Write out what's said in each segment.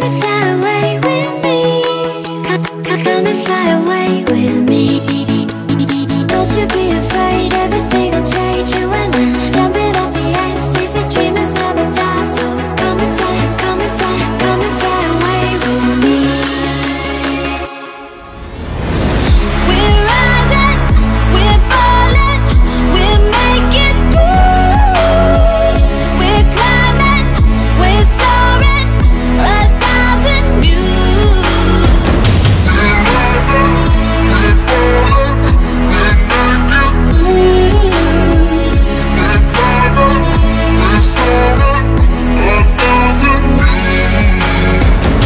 and fly away with me. Come and fly away with me. Don't you be afraid, everything will change. You and I, jumping off the edge. They say dreamers never die, so come and fly, come and fly, come and fly away with me. We're rising, we're falling, we're making through. We're climbing, we're soaring, 1,000 views. We're rising, we're falling, we're making through. We're climbing, we're soaring, 1,000 views.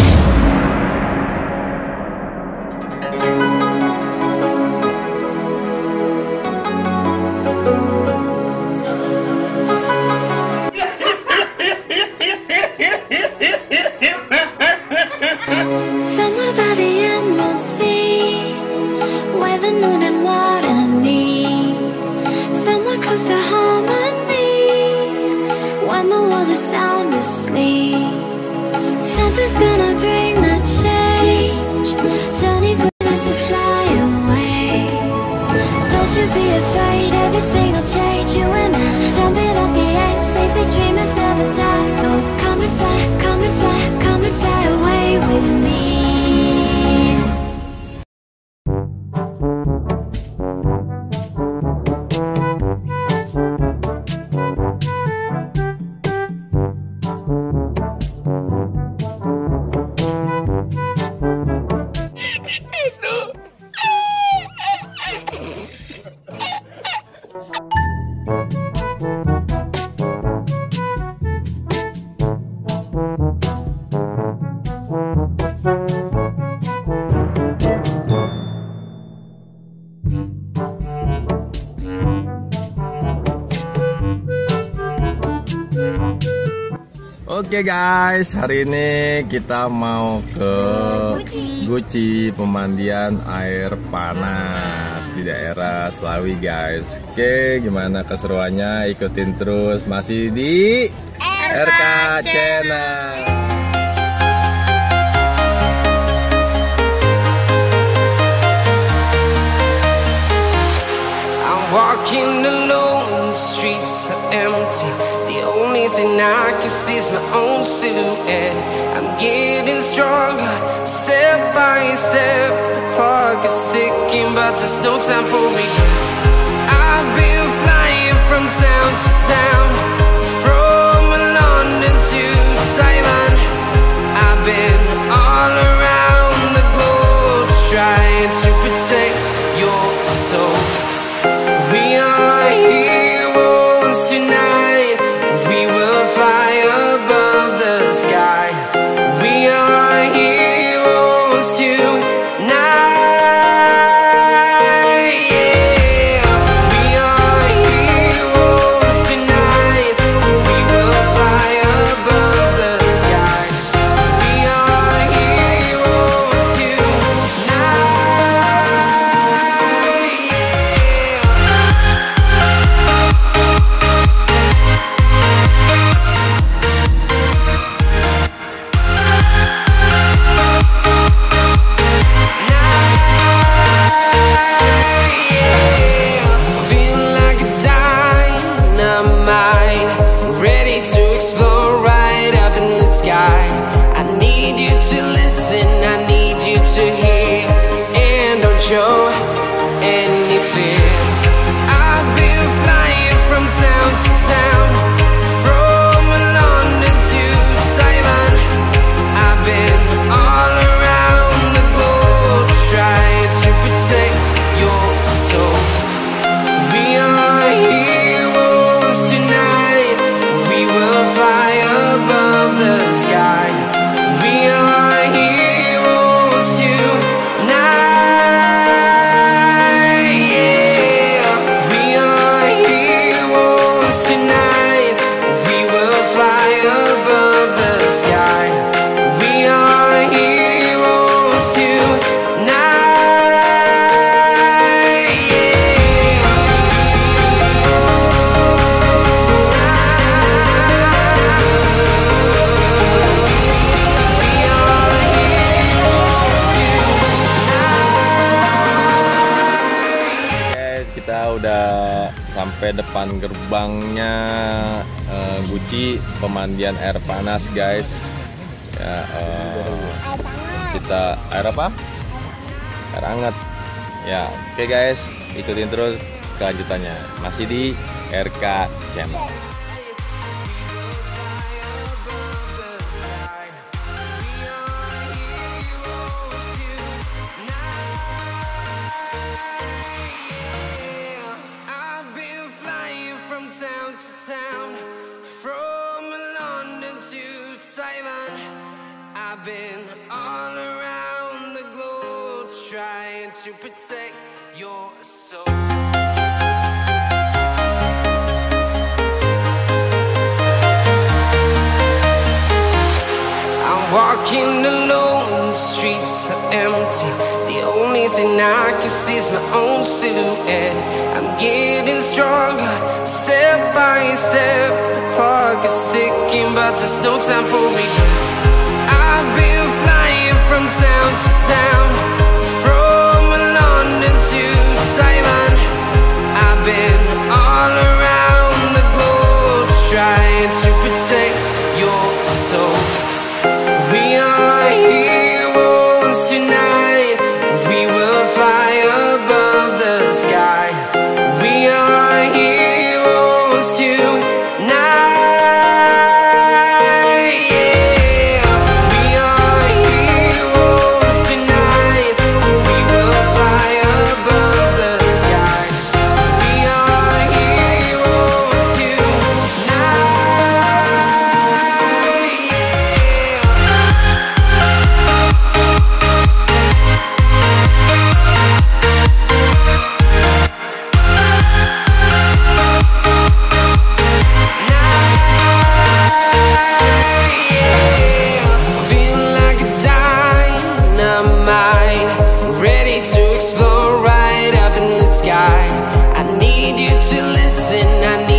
Somewhere by the emerald sea, where the moon and water meet. Somewhere close to harmony, when the world is sound asleep. Something's gonna bring the change. Journeys with us to fly away. Don't you be afraid, everything will change. You and I, jumping off the edge. They say dreamers never die, so come and fly, come and fly, come and fly away with me. Oke guys, hari ini kita mau ke Guci Pemandian air panas di daerah Slawi guys. Oke, gimana keseruannya? Ikutin terus, masih di RK Channel. I'm walking alone, the streets are empty. The only thing I can see is my own silhouette. I'm getting stronger, step by step. The clock is ticking, but there's no time for regrets. I've been flying from town to town, from London to Taiwan. I've been all around the globe, trying to protect your soul. We are heroes tonight. We will fly above the sky. We are heroes tonight. Yeah. We are heroes tonight. We will fly above the sky. We are heroes tonight. Show any fear. I've been flying from town to town, from London to Taiwan. I've been all around the globe, trying to protect your soul. We are heroes tonight. We will fly above the sky. We are heroes tonight. Tonight. sampai depan gerbangnya Guci Pemandian air panas guys. Ya, kita air apa? Air hangat. Ya, oke guys, ikutin terus kelanjutannya. Masih di RK Channel. Town to town, from London to Taiwan, I've been all around the globe trying to protect your soul. I'm walking alone, the streets are empty. The only thing I can see is my own silhouette. I'm getting stronger, step by step. The clock is ticking, but there's no time for regrets. I've been flying from town to town, from London to Taiwan. I've been all around the globe trying to protect your soul. We are heroes tonight. We will fly above the sky. We are heroes tonight. Yeah. We are heroes tonight. We will fly above the sky. We are heroes tonight. Ready to explode right up in the sky. I need you to listen. I